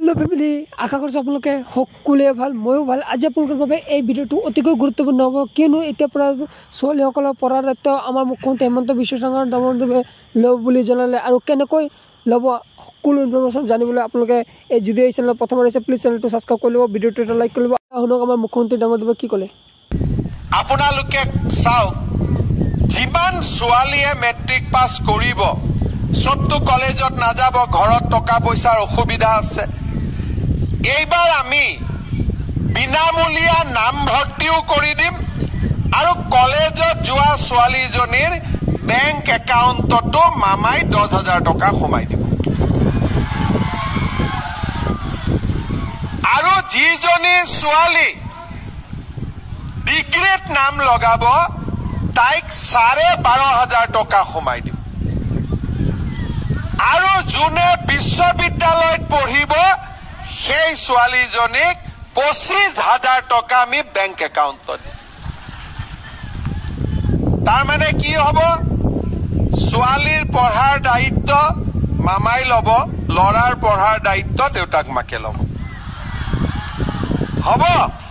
hello family आशा कर सकलोके भल मयो भल आज आपलोकर এই ভিডিওটো অতিকৈ গুৰুত্বপূৰ্ণ হ'ব কিয়নো এতিয়াৰ পৰা ছোৱালীসকলৰ পঢ়াৰ দায়িত্ব আমাৰ মুখ্যমন্ত্ৰী হিমন্ত বিশ্ব শৰ্মা ডাঙৰীয়াই ল'ব বুলি জনালে আৰু কেনেকৈ ল'ব সকলো ইনফৰমেশ্যন জানিবলৈ আপোনালোকে এই যদি এই চেনেল প্ৰথম আহিছে প্লিজ চেনেলটো সাবস্ক্ৰাইব কৰি ল'ব ভিডিওটো এটা লাইক কৰি ল'ব শুনক আমাৰ মুখ্যমন্ত্ৰী ডাঙৰীয়াই কি ক'লে আপোনালোকে চাওক যিমান ছোৱালীয়ে মেট্ৰিক পাছ কৰিব সবটো কলেজত না যাব ঘৰত টকা পইচাৰ অসুবিধা আছে এইবাৰ আমি বিনামূলীয়া নাম ভৰ্তিও কৰি দিম আৰু কলেজত যোৱা ছোৱালীজনীৰ বেংক একাউণ্টতো মামাই 10,000 টকা সোমাই দিব আৰু যিজনী ছোৱালী ডিগ্ৰীত নাম লগাব তাইক 12,500 টকা সোমাই দিব আৰু যোনে বিশ্ববিদ্যালয়ত পঢ়িব সেই ছোৱালীজনীক 25,000 টকা আমি বেংক একাউণ্টত তাৰ মানে কি হ'ব ছোৱালীৰ পঢ়াৰ দায়িত্ব মামাই ল'ব ল'ৰাৰ পঢ়াৰ দায়িত্ব দেউতাক মাকে ল'ব হ'ব